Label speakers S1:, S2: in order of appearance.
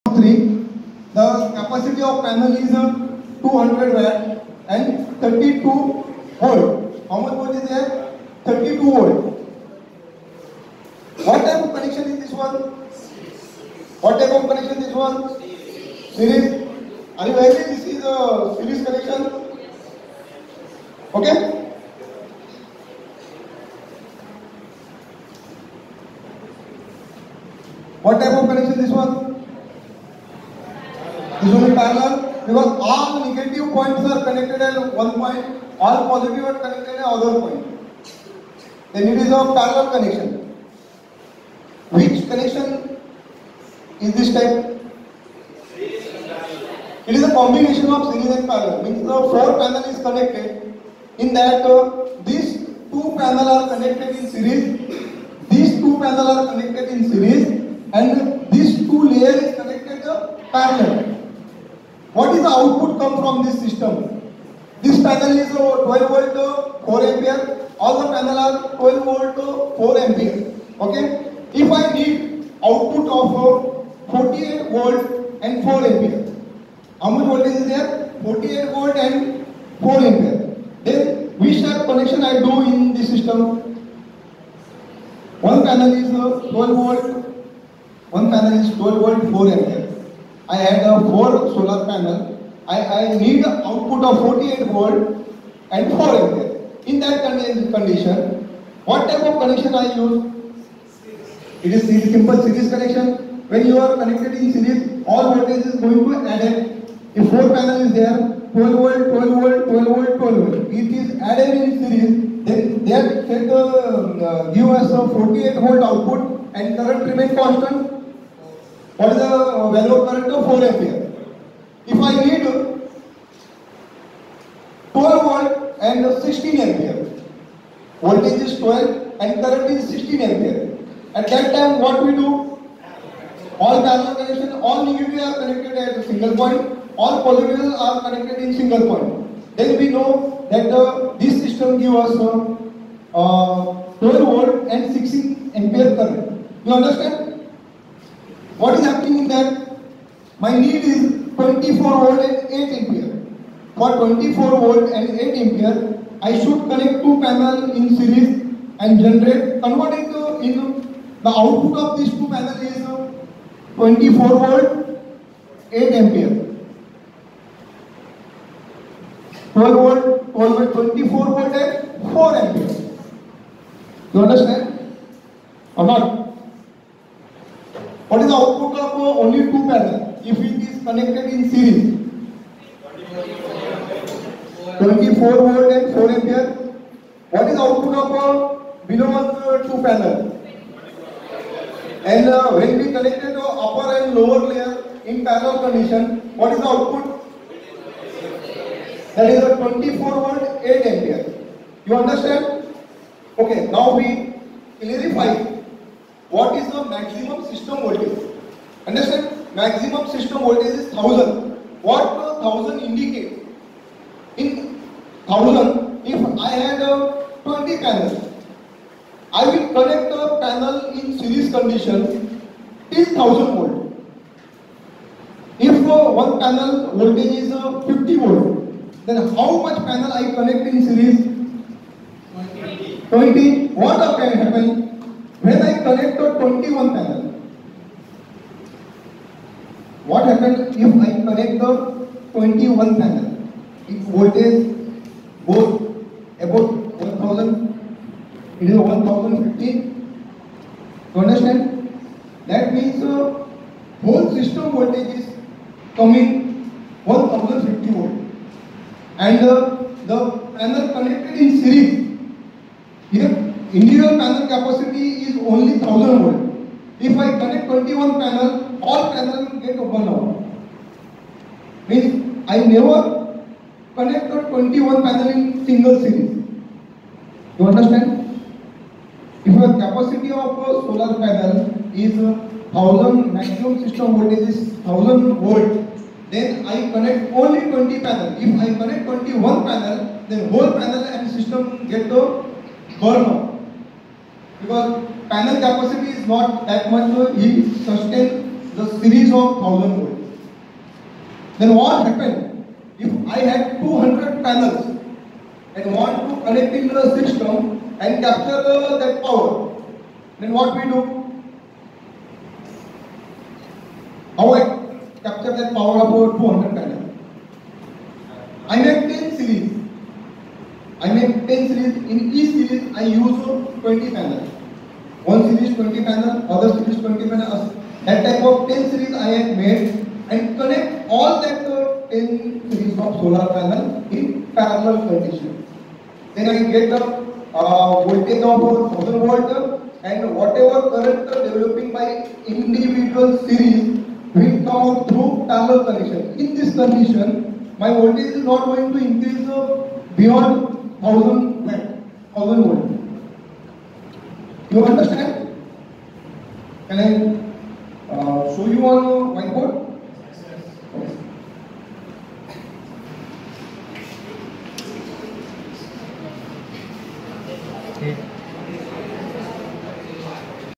S1: 3. The capacity of panel is 200 watt and 32 volt. How much volt is there? 32 volt. What type of connection is this one? What type of connection is this one? Series. Are you ready? This is a series connection. Okay? What type of connection this one? This one is parallel because all negative points are connected at one point, all positive are connected at other point. Then it is a parallel connection. Which connection is this type? It is a combination of series and parallel. Means the 4 panel is connected. In that these 2 panel are connected in series. These 2 panel are connected in series, and these 2 layer is connected parallel. What is the output come from this system? This panel is 12 volt 4 ampere. All the panel are 12 volt 4 ampere. Okay. If I need output of 48 volt and 4 ampere, how much voltage is there? 48 volt and 4 ampere. Then which type of connection I do in this system? One panel is 12 volt. One panel is 12 volt 4 ampere. I had a 4 solar panel. I need output of 48 volt and 4 ampere. In that condition, what type of connection I use? It is simple series connection. When you are connected in series, all voltage is going to add. If 4 panel is there, 12 volt, 12 volt, 12 volt, 12 volt. It is added in series. Then that give us a 48 volt output and current remain constant. What is the value of current of 4 ampere? If I need 12 volt and 16 ampere, voltage is 12 and current is 16 ampere. At that time, what we do? All parallel connection, all negative are connected at a single point, all positive are connected in single point. Then we know that this system gives us 12 volt and 16 ampere current. You understand? What is happening in that? My need is 24 volt and 8 ampere. For 24 volt and 8 ampere, I should connect 2 panels in series and generate, convert it in the output of these 2 panels is 24 volt, 8 ampere. 12 volt, 12 volt, 24 volt and 4 ampere. You understand? Or not? What is the output of only 2 panels? If it is connected in series, 24 volt and 4 ampere. What is the output of below 2 panels? And when we connected to upper and lower layer in parallel condition, what is the output? That is a 24 volt 8 ampere. You understand? Okay, now we clarify what is the maximum system voltage. Understand? Maximum system voltage is 1000. What 1000 indicate? In 1000, if I had 20 panels, I will connect a panel in series condition till 1000 volt. If one panel voltage is 50 volt, then how much panel I connect in series? 20. What can happen when I connect a 21 panel? What happens if I connect the 21 panel? Its voltage goes about 1000. It is 1015. You understand? That means whole system voltage is coming 1050 volt. And the panel connected in series. Here, individual panel capacity is only 1000 volt. If I connect 21 panel, all panels get burned out. Means I never connect a 21 panel in single series. You understand? If your capacity of a solar panel is 1000, maximum system voltage is 1000 volt, then I connect only 20 panel. If I connect 21 panel, then whole panel and system get the burn out. Because panel capacity is not that much, it sustains the series of 1000 volts. Then what happened? If I had 200 panels and want to connect in the system and capture that power, then what we do? How I capture that power of 200 panels? I make 10 series. In each series I use 20 panels. One series 20 panels, other series 20 panels. That type of 10 series I have made and connect all that 10 series of solar panel in parallel condition. Then I get the voltage of 1000 volt and whatever current developing by individual series will come out through parallel condition. In this condition, my voltage is not going to increase beyond 1000 volt. You understand? Can I show you on whiteboard? Okay.